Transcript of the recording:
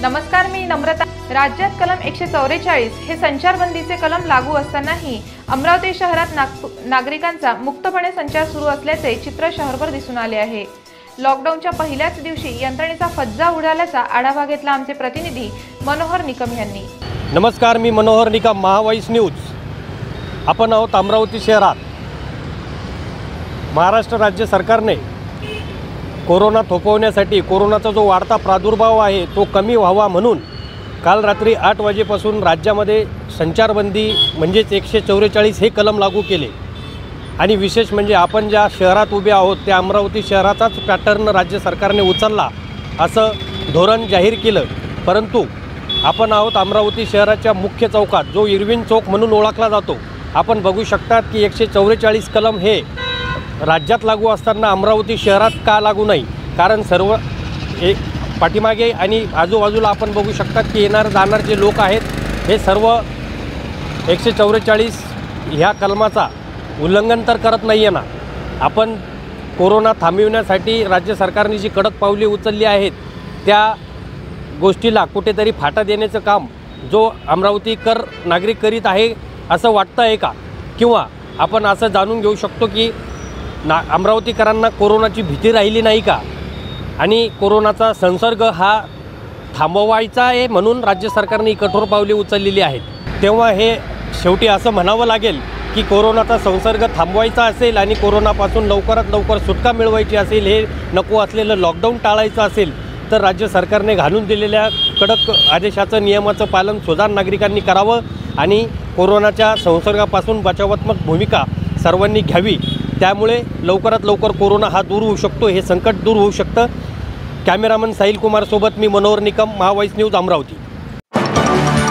नमस्कार, मी नम्रता। राज्यात कलम 144 हे संचारबंदीचे कलम लागू असतानाही अमरावती शहरात नागरिकांचा मुक्तपणे संचार सुरू असल्याचे चित्र शहरभर दिसून आले आहे। लॉकडाऊनच्या पहिल्याच दिवशी यंत्रणेचा फज्जा उडाल्याचा आढावा घेतला आमचे प्रतिनिधी मनोहर निकम यांनी। नमस्कार, मी मनोहर निकम, महावाईस न्यूज। आपण आहोत अमरावती शहरात। महाराष्ट्र राज्य सरकारने कोरोना थोपवण्यासाठी कोरोनाचा जो वाढता प्रादुर्भाव आहे तो कमी व्हावा म्हणून काल रात्री 8 वाजेपासून राज्यामध्ये संचारबंदी म्हणजेच 144 हे कलम लागू केले। आणि विशेष म्हणजे आपण ज्या शहरात उभे आहोत त्या अमरावती शहराचाच पॅटर्न राज्य सरकारने उचलला असं धोरण जाहीर केलं। परंतु आपण आहोत अमरावती शहराच्या मुख्य चौकात, जो इरविन चौक म्हणून ओळखला जातो। आपण बघू शकतात की 144 कलम हे राज्यात लागू असताना अमरावती शहरात का लागू नाही, कारण सर्व एक पाठीमागे आणि आजूबाजूला आपण बघू शकतात की येणार जाणार जे लोक आहेत हे सर्व 144 ह्या कलमाचा उल्लंघन तर करत नाही आहे ना। आपण कोरोना थांबविण्यासाठी राज्य सरकारने जी कडक पावले उचलली आहेत त्या गोष्टीला कुठेतरी फाटा देण्याचं काम जो अमरावतीकर नागरिक करीत आहे असं वाटतं आहे का? किंवा आपण असं जाणून घेऊ शकतो की अमरावतीकरांना कोरोनाची भीती राहिली नाही का आणि कोरोनाचा संसर्ग हा थांबवायचा आहे म्हणून राज्य सरकारने कठोर पावले उचललेली आहेत। तेव्हा हे शेवटी असं म्हणावं लागेल की कोरोनाचा संसर्ग थांबवायचा असेल आणि कोरोनापासून लवकरात लवकर सुटका मिळवायची असेल, हे नको असलेलं लॉकडाऊन टाळायचं असेल तर राज्य सरकारने घालून दिलेल्या कडक आदेशाचं नियमाचं पालन सुजाण नागरिकांनी करावं आणि कोरोनाच्या संसर्गापासून बचावात्मक भूमिका सर्वांनी घ्यावी। त्यामुळे लवकरात लवकर कोरोना हा दूर होऊ शकतो, हे संकट दूर होऊ शकतं। कॅमेरामन साहिल कुमार सोबत मी मनोहर निकम, महावाईस न्यूज, अमरावती।